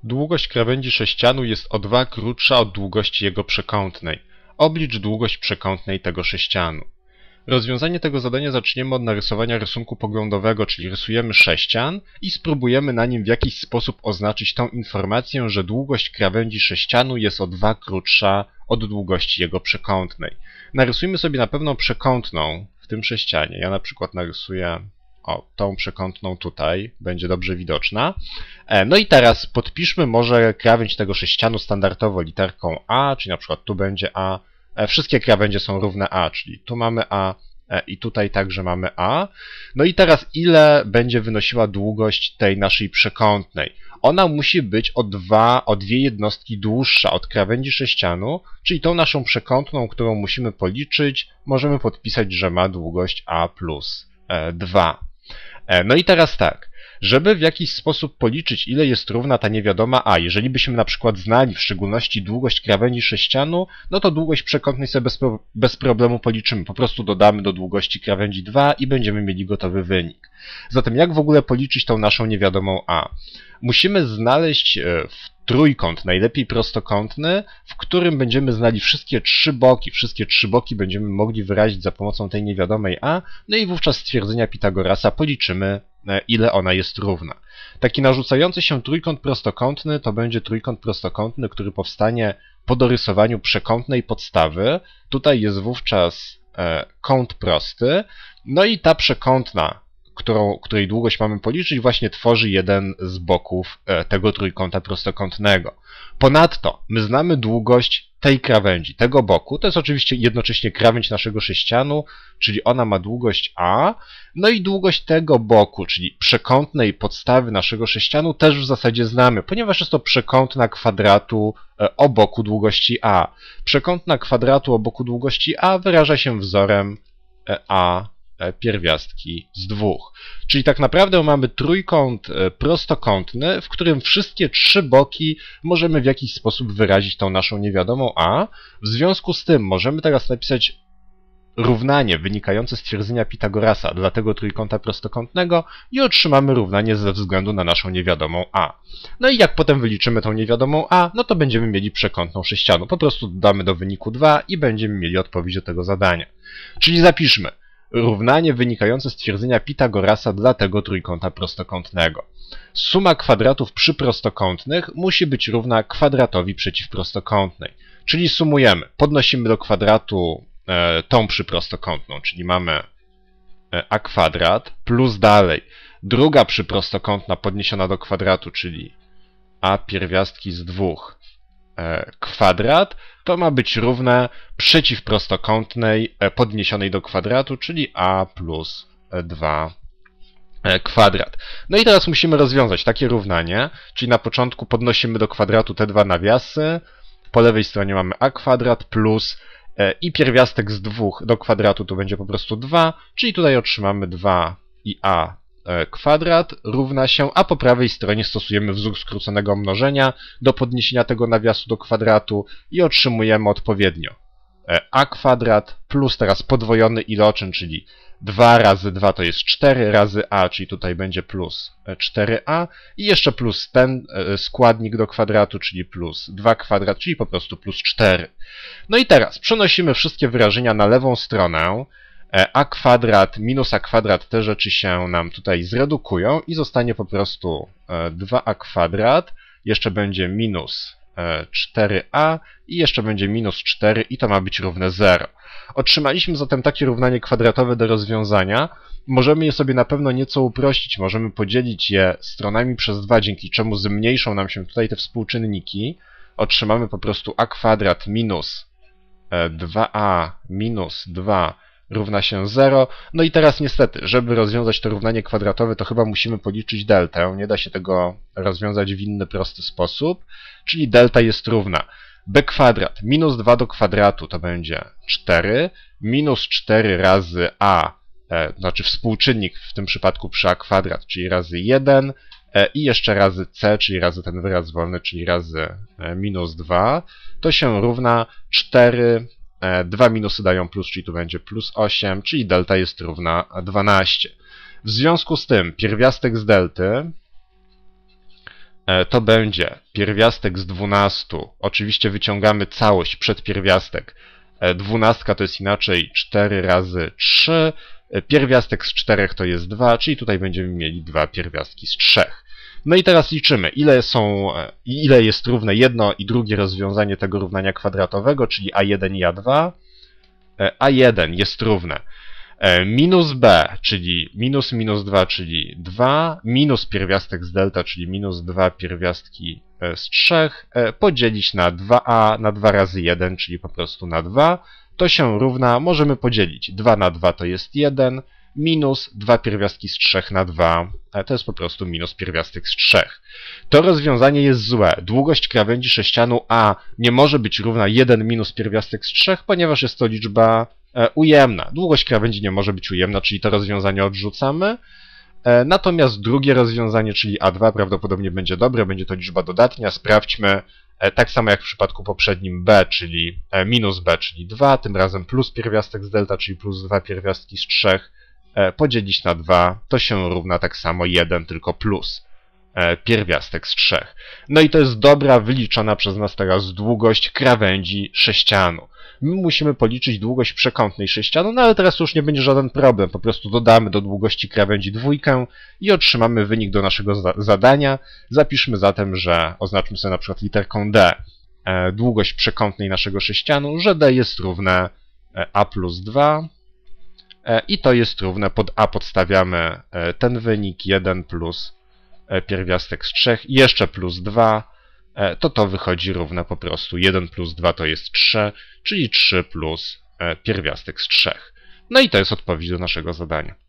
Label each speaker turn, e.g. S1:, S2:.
S1: Długość krawędzi sześcianu jest o 2 krótsza od długości jego przekątnej. Oblicz długość przekątnej tego sześcianu. Rozwiązanie tego zadania zaczniemy od narysowania rysunku poglądowego, czyli rysujemy sześcian i spróbujemy na nim w jakiś sposób oznaczyć tą informację, że długość krawędzi sześcianu jest o 2 krótsza od długości jego przekątnej. Narysujmy sobie na pewno przekątną w tym sześcianie. Ja na przykład narysuję tą przekątną tutaj, będzie dobrze widoczna. No i teraz podpiszmy może krawędź tego sześcianu standardowo literką A, czyli na przykład tu będzie A. Wszystkie krawędzie są równe A, czyli tu mamy A i tutaj także mamy A. No i teraz ile będzie wynosiła długość tej naszej przekątnej? Ona musi być o dwie jednostki dłuższa od krawędzi sześcianu, czyli tą naszą przekątną, którą musimy policzyć, możemy podpisać, że ma długość A plus 2. No i teraz tak, żeby w jakiś sposób policzyć, ile jest równa ta niewiadoma A, jeżeli byśmy na przykład znali w szczególności długość krawędzi sześcianu, no to długość przekątnej sobie bez problemu policzymy. Po prostu dodamy do długości krawędzi 2 i będziemy mieli gotowy wynik. Zatem jak w ogóle policzyć tą naszą niewiadomą A? Musimy znaleźć trójkąt, najlepiej prostokątny, w którym będziemy znali wszystkie trzy boki. Wszystkie trzy boki będziemy mogli wyrazić za pomocą tej niewiadomej A, no i wówczas stwierdzenia Pitagorasa policzymy, ile ona jest równa. Taki narzucający się trójkąt prostokątny to będzie trójkąt prostokątny, który powstanie po dorysowaniu przekątnej podstawy. Tutaj jest wówczas kąt prosty, no i ta przekątna, której długość mamy policzyć, właśnie tworzy jeden z boków tego trójkąta prostokątnego. Ponadto my znamy długość tej krawędzi, tego boku. To jest oczywiście jednocześnie krawędź naszego sześcianu, czyli ona ma długość A. No i długość tego boku, czyli przekątnej podstawy naszego sześcianu też w zasadzie znamy, ponieważ jest to przekątna kwadratu o boku długości A. Przekątna kwadratu o boku długości A wyraża się wzorem A pierwiastki z 2. Czyli tak naprawdę mamy trójkąt prostokątny, w którym wszystkie trzy boki możemy w jakiś sposób wyrazić tą naszą niewiadomą A. W związku z tym możemy teraz napisać równanie wynikające z twierdzenia Pitagorasa dla tego trójkąta prostokątnego i otrzymamy równanie ze względu na naszą niewiadomą A. No i jak potem wyliczymy tą niewiadomą A, no to będziemy mieli przekątną sześcianu. Po prostu dodamy do wyniku 2 i będziemy mieli odpowiedź do tego zadania. Czyli zapiszmy równanie wynikające z twierdzenia Pitagorasa dla tego trójkąta prostokątnego. Suma kwadratów przyprostokątnych musi być równa kwadratowi przeciwprostokątnej. Czyli sumujemy, podnosimy do kwadratu tą przyprostokątną, czyli mamy a kwadrat, plus dalej druga przyprostokątna podniesiona do kwadratu, czyli a pierwiastki z 2 kwadrat, to ma być równe przeciwprostokątnej podniesionej do kwadratu, czyli a plus 2 kwadrat. No i teraz musimy rozwiązać takie równanie, czyli na początku podnosimy do kwadratu te dwa nawiasy, po lewej stronie mamy a kwadrat plus i pierwiastek z 2 do kwadratu to będzie po prostu 2, czyli tutaj otrzymamy 2 i a kwadrat równa się, a po prawej stronie stosujemy wzór skróconego mnożenia do podniesienia tego nawiasu do kwadratu i otrzymujemy odpowiednio a kwadrat plus teraz podwojony iloczyn, czyli 2 razy 2 to jest 4 razy a, czyli tutaj będzie plus 4a i jeszcze plus ten składnik do kwadratu, czyli plus 2 kwadrat, czyli po prostu plus 4. No i teraz przenosimy wszystkie wyrażenia na lewą stronę. A kwadrat minus a kwadrat, te rzeczy się nam tutaj zredukują i zostanie po prostu 2a kwadrat, jeszcze będzie minus 4a i jeszcze będzie minus 4 i to ma być równe 0. Otrzymaliśmy zatem takie równanie kwadratowe do rozwiązania. Możemy je sobie na pewno nieco uprościć, możemy podzielić je stronami przez 2, dzięki czemu zmniejszą nam się tutaj te współczynniki. Otrzymamy po prostu a kwadrat minus 2a minus 2 równa się 0. No i teraz niestety, żeby rozwiązać to równanie kwadratowe, to chyba musimy policzyć deltę. Nie da się tego rozwiązać w inny prosty sposób. Czyli delta jest równa b kwadrat minus 2 do kwadratu to będzie 4, minus 4 razy a, znaczy współczynnik w tym przypadku przy a kwadrat, czyli razy 1 i jeszcze razy c, czyli razy ten wyraz wolny, czyli razy minus 2, to się równa 4. 2 minusy dają plus, czyli tu będzie plus 8, czyli delta jest równa 12. W związku z tym pierwiastek z delty to będzie pierwiastek z 12. Oczywiście wyciągamy całość przed pierwiastek. 12 to jest inaczej 4 razy 3. Pierwiastek z 4 to jest 2, czyli tutaj będziemy mieli 2 pierwiastki z 3. No i teraz liczymy, ile jest równe jedno i drugie rozwiązanie tego równania kwadratowego, czyli a1 i a2. a1 jest równe minus b, czyli minus 2, czyli 2, minus pierwiastek z delta, czyli minus 2 pierwiastki z 3, podzielić na 2a, na 2 razy 1, czyli po prostu na 2. To się równa, możemy podzielić. 2 na 2 to jest 1, minus 2 pierwiastki z 3 na 2, to jest po prostu minus pierwiastek z 3. To rozwiązanie jest złe. Długość krawędzi sześcianu A nie może być równa 1 minus pierwiastek z 3, ponieważ jest to liczba ujemna. Długość krawędzi nie może być ujemna, czyli to rozwiązanie odrzucamy. Natomiast drugie rozwiązanie, czyli A2, prawdopodobnie będzie dobre, będzie to liczba dodatnia. Sprawdźmy, tak samo jak w przypadku poprzednim B, czyli minus B, czyli 2, tym razem plus pierwiastek z delta, czyli plus 2 pierwiastki z 3, podzielić na 2, to się równa tak samo 1, tylko plus pierwiastek z 3. No i to jest dobra, wyliczona przez nas teraz długość krawędzi sześcianu. My musimy policzyć długość przekątnej sześcianu, no ale teraz już nie będzie żaden problem. Po prostu dodamy do długości krawędzi dwójkę i otrzymamy wynik do naszego zadania. Zapiszmy zatem, że oznaczmy sobie na przykład literką D długość przekątnej naszego sześcianu, że D jest równe A plus 2 i to jest równe, pod A podstawiamy ten wynik 1 plus pierwiastek z 3 i jeszcze plus 2, to wychodzi równe po prostu 1 plus 2 to jest 3, czyli 3 plus pierwiastek z 3. No i to jest odpowiedź do naszego zadania.